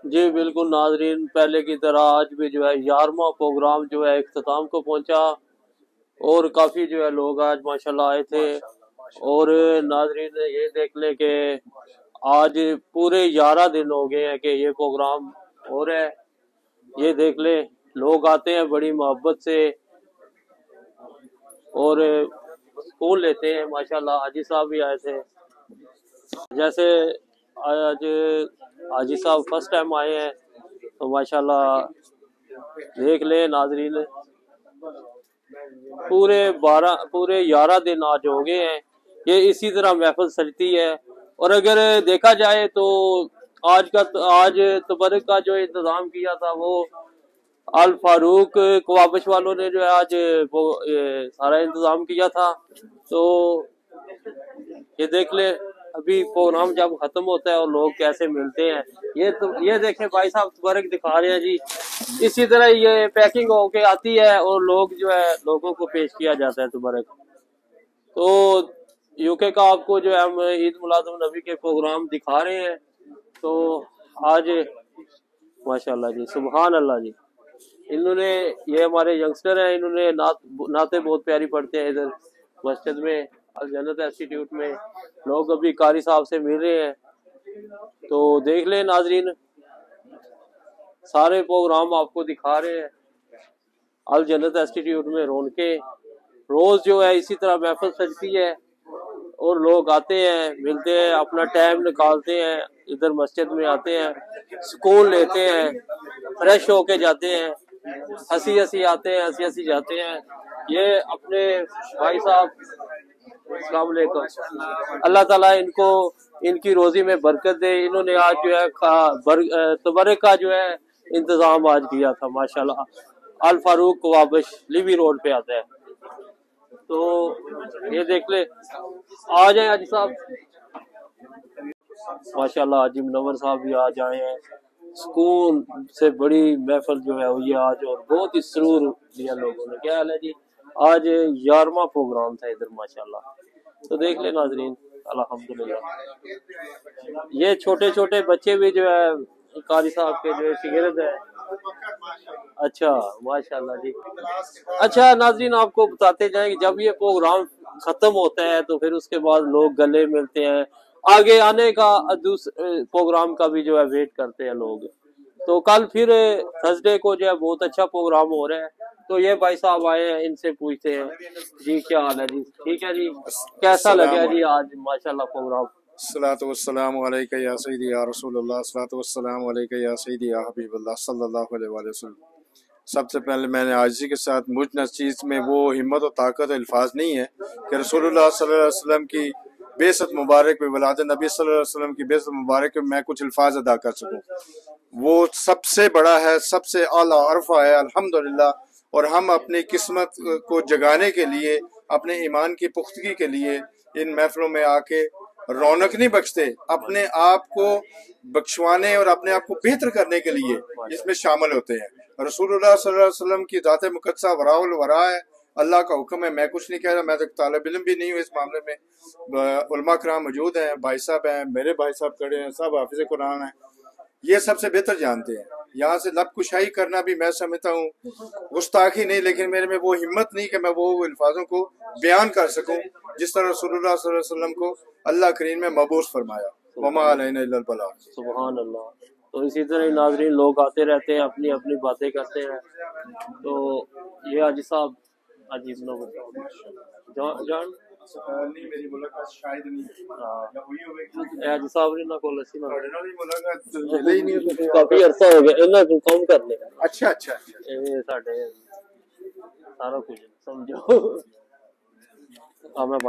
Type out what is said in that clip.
جی بالکل ناظرین، پہلے کی طرح آج بھی جو ہے 11واں پروگرام جو ہے اختتام کو پہنچا، اور کافی جو ہے لوگ آج ماشاءاللہ آئے تھے۔ اور ناظرین یہ دیکھ لیں کہ آج پورے 11 دن ہو گئے ہیں کہ یہ پروگرام ہو رہا ہے۔ یہ دیکھ لیں لوگ آتے ہیں بڑی محبت سے اور سکون لیتے ہیں ماشاءاللہ۔ حاجی صاحب بھی آئے تھے، جیسے آج حاجی صاحب فرسٹ ٹائم آئے ہیں تو ماشاءاللہ دیکھ لیں ناظرین، پورے 11 دن آج ہو گئے ہیں۔ یہ اسی طرح محفل سجتی ہے، اور اگر دیکھا جائے تو آج تبرک کا جو انتظام کیا تھا وہ الفاروق کوابش والوں نے جو ہے آج وہ سارا انتظام کیا تھا۔ تو یہ دیکھ لیں ابھی پروگرام جب ختم ہوتا ہے اور لوگ کیسے ملتے ہیں، یہ دیکھیں بھائی صاحب تبرک دکھا رہے ہیں جی۔ اسی طرح یہ پیکنگ ہو کے آتی ہے اور لوگ جو ہے لوگوں کو پیش کیا جاتا ہے تبرک۔ تو UK کا آپ کو جو ہے ہم عید میلاد النبی کے پروگرام دکھا رہے ہیں۔ تو آج ماشاءاللہ جی، سبحان اللہ جی، انہوں نے یہ ہمارے ینگسٹر ہیں، انہوں نے نعتیں بہت پیاری پڑھتے ہیں ادھر مسجد میں الجنت انسٹیٹیوٹ میں۔ لوگ ابھی قاری صاحب سے مل رہے ہیں، تو دیکھ لیں ناظرین سارے پروگرام آپ کو دکھا رہے ہیں الجنت انسٹیٹیوٹ میں۔ رونقیں روز جو ہے اسی طرح محفل سجتی ہے اور لوگ آتے ہیں، ملتے ہیں، اپنا ٹائم نکالتے ہیں، ادھر مسجد میں آتے ہیں، سکون لیتے ہیں، فریش ہو کے جاتے ہیں، ہنسی آتے ہیں، ہنسی جاتے ہیں۔ یہ اپنے بھائی صاحب السلام علیکم، اللہ تعالیٰ ان کی روزی میں برکت دے۔ انہوں نے آج جو ہے تبرک کا جو ہے انتظام آج کیا تھا ماشاءاللہ۔ الفاروق کوابش لیوی روڈ پہ آتا ہے۔ تو یہ دیکھ لے، آ جائیں حاجی صاحب ماشاءاللہ۔ حاجی منور صاحب بھی آج آئے ہیں، سکون سے بڑی محفل جو ہے ہوئی آج، اور بہت ہی سرور دیا لوگوں نے۔ کیا حال ہے جی؟ آج 11واں پروگرام تھا ادھر ماشاءاللہ۔ تو دیکھ لیں ناظرین الحمدللہ، یہ چھوٹے چھوٹے بچے بھی جو ہے قاری صاحب کے جو شاگرد ہیں۔ اچھا ماشاءاللہ جی۔ اچھا ناظرین آپ کو بتاتے جائیں کہ جب یہ پروگرام ختم ہوتا ہے تو پھر اس کے بعد لوگ گلے ملتے ہیں، آگے آنے کا پروگرام کا بھی جو ہے ویٹ کرتے ہیں لوگ۔ تو کل پھر تھرسڈے کو جو ہے بہت اچھا پروگرام ہو رہا ہے، تو یہ بھائی صاحب آئے ہیں، ان سے پوچھتے ہیں جی کیا حال ہے جی؟ ٹھیک ہے جی، کیسا لگا جی آج ماشاءاللہ پروگرام؟ الصلاۃ والسلام علیکہ یا سیدی یا رسول اللہ، الصلاۃ والسلام علیکہ یا سیدی یا حبیب اللہ صلی اللہ علیہ وآلہ وسلم۔ سب سے پہلے میں نے عاجزی کے ساتھ، مجھ چیز میں وہ ہمت و طاقت و الفاظ نہیں ہے کہ رسول اللہ صلی اللہ علیہ وسلم کی بعثت مبارک میں، ولادت نبی صلی اللہ علیہ وسلم کی بعثت مبارک میں میں کچھ الفاظ ادا کر سکوں۔ وہ سب سے بڑا ہے، سب سے اعلیٰ عرفہ ہے الحمدللہ، اور ہم اپنی قسمت کو جگانے کے لیے، اپنے ایمان کی پختگی کے لیے ان محفلوں میں آ کے رونق نہیں بخشتے، اپنے آپ کو بخشوانے اور اپنے آپ کو بہتر کرنے کے لیے اس میں شامل ہوتے ہیں۔ رسول اللہ صلی اللہ علیہ وسلم کی ذات مقدسہ وراء الورا ہے، اللہ کا حکم ہے، میں کچھ نہیں کہہ رہا، میں تو طالب علم بھی نہیں ہوں اس معاملے میں۔ علماء کرام موجود ہیں، بھائی صاحب ہیں، میرے بھائی صاحب کھڑے ہیں، سب حافظ قرآن ہیں، یہ سب سے بہتر جانتے ہیں۔ یہاں سے لب کشائی کرنا بھی میں سمجھتا ہوں گستاخی نہیں، لیکن میرے میں وہ ہمت نہیں کہ میں وہ الفاظوں کو بیان کر سکوں جس طرح رسول اللہ صلی اللہ علیہ وسلم کو اللہ کریم نے مبعوث فرمایا۔ وما علینا الا البلاغ۔ سبحان اللہ۔ تو اسی طرح ناظرین لوگ آتے رہتے ہیں، اپنی اپنی باتیں کرتے ہیں۔ تو یہ حاجی صاحب عجیب نو جان نہیں میری ملاقات شاید نہیں حاجی صاحب نے نہ کول سی نہ ملاقات نہیں، کافی عرصہ ہو گیا انہاں کو کام کرنے۔ اچھا یہ ساڈے سارا کچھ سمجھو۔